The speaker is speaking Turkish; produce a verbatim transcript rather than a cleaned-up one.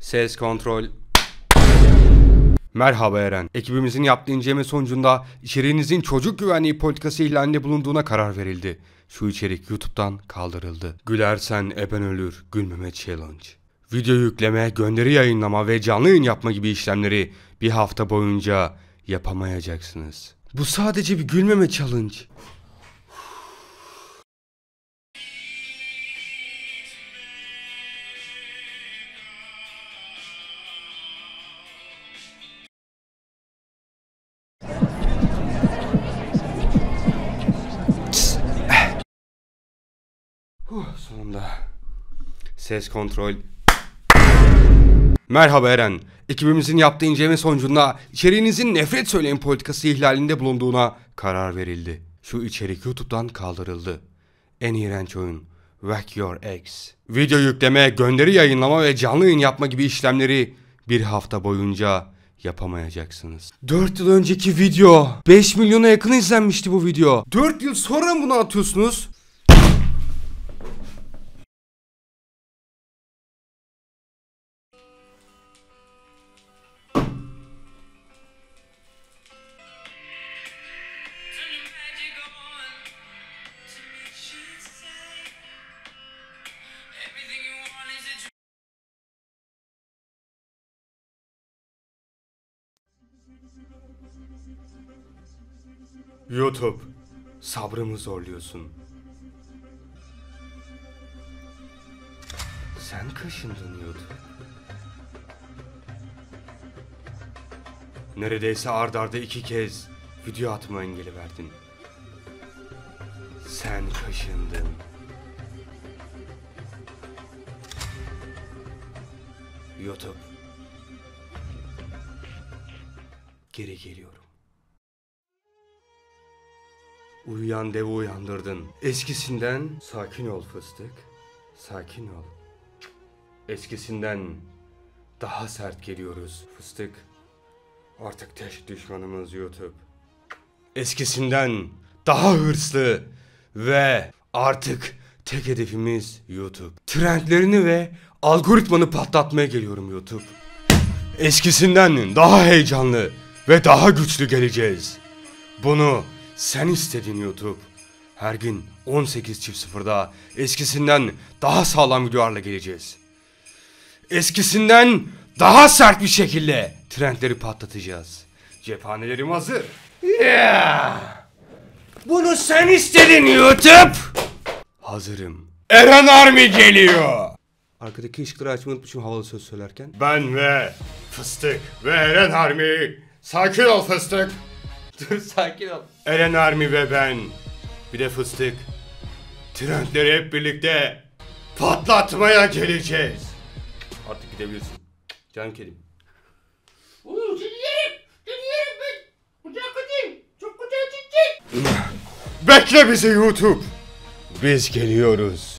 Ses kontrol. Merhaba Eren. Ekibimizin yaptığı inceleme sonucunda içeriğinizin çocuk güvenliği politikası ihlalinde bulunduğuna karar verildi. Şu içerik YouTube'dan kaldırıldı. Gülersen eben ölür, gülmeme challenge. Video yükleme, gönderi yayınlama ve canlı yayın yapma gibi işlemleri bir hafta boyunca yapamayacaksınız. Bu sadece bir gülmeme challenge. Huh, sonunda. Ses kontrol. Merhaba Eren. Ekibimizin yaptığı inceleme sonucunda içeriğinizin nefret söyleyin politikası ihlalinde bulunduğuna karar verildi. Şu içerik YouTube'dan kaldırıldı. En iğrenç oyun. Whack Your Ex. Video yükleme, gönderi yayınlama ve canlı yayın yapma gibi işlemleri bir hafta boyunca yapamayacaksınız. dört yıl önceki video. beş milyona yakın izlenmişti bu video. dört yıl sonra mı bunu atıyorsunuz? YouTube, sabrımı zorluyorsun. Sen kaşındın YouTube. Neredeyse ard arda iki kez video atma engeli verdin. Sen kaşındın. YouTube. Geri geliyorum. Uyuyan devi uyandırdın. Eskisinden sakin ol fıstık. Sakin ol. Eskisinden daha sert geliyoruz fıstık. Artık tek düşmanımız YouTube. Eskisinden daha hırslı ve artık tek hedefimiz YouTube. Trendlerini ve algoritmanı patlatmaya geliyorum YouTube. Eskisinden daha heyecanlı ve daha güçlü geleceğiz. Bunu sen istedin YouTube. Her gün on sekiz çift sıfırda eskisinden daha sağlam videolarla geleceğiz. Eskisinden daha sert bir şekilde trendleri patlatacağız. Cephanelerim hazır. Yeah! Bunu sen istedin YouTube. Hazırım. Eren Army geliyor. Arkadaki ışıkları açmayı unutmuşum havalı söz söylerken. Ben ve Fıstık ve Eren Army. Sakin ol Fıstık. Dur sakin ol. Eren Army ve ben. Bir de Fıstık. Trendleri hep birlikte patlatmaya geleceğiz. Artık gidebilirsin. Canım kedim. Oğlum seni yerim. Seni yerim ben. Kucak atayım. Çok kucak çekecek. Bekle bizi YouTube. Biz geliyoruz.